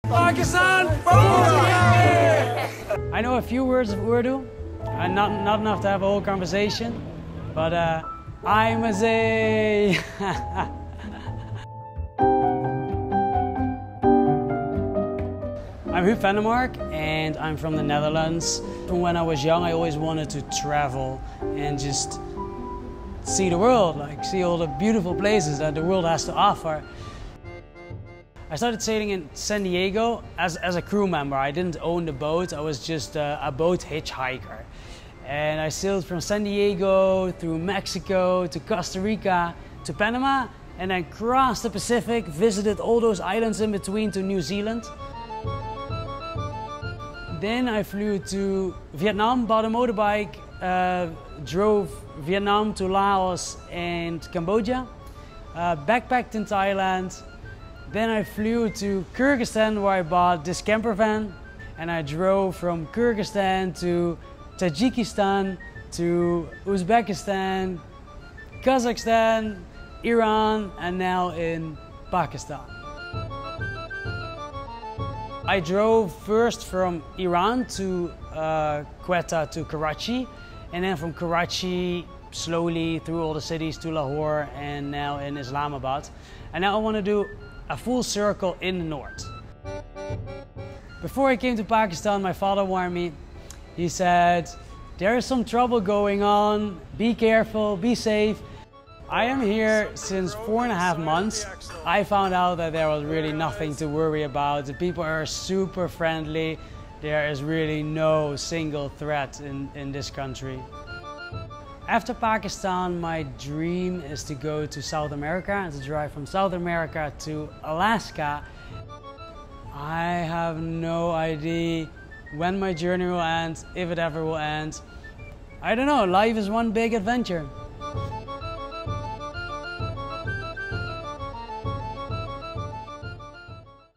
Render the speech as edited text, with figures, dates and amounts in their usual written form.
Pakistan! I know a few words of Urdu, not enough to have a whole conversation, but I'm a zay. I'm Huub van der Mark and I'm from the Netherlands. From when I was young, I always wanted to travel and just see the world, like see all the beautiful places that the world has to offer. I started sailing in San Diego as a crew member. I didn't own the boat, I was just a boat hitchhiker. And I sailed from San Diego through Mexico to Costa Rica to Panama and then crossed the Pacific, visited all those islands in between to New Zealand. Then I flew to Vietnam, bought a motorbike, drove Vietnam to Laos and Cambodia, backpacked in Thailand. Then I flew to Kyrgyzstan where I bought this camper van and I drove from Kyrgyzstan to Tajikistan to Uzbekistan, Kazakhstan, Iran and now in Pakistan. I drove first from Iran to Quetta to Karachi and then from Karachi slowly through all the cities to Lahore and now in Islamabad. And now I want to do a full circle in the north. Before I came to Pakistan, my father warned me. He said, there is some trouble going on, be careful, be safe. I am here since 4.5 months. I found out that there was really nothing to worry about. The people are super friendly. There is really no single threat in this country. After Pakistan, my dream is to go to South America and to drive from South America to Alaska. I have no idea when my journey will end, if it ever will end. I don't know, life is one big adventure.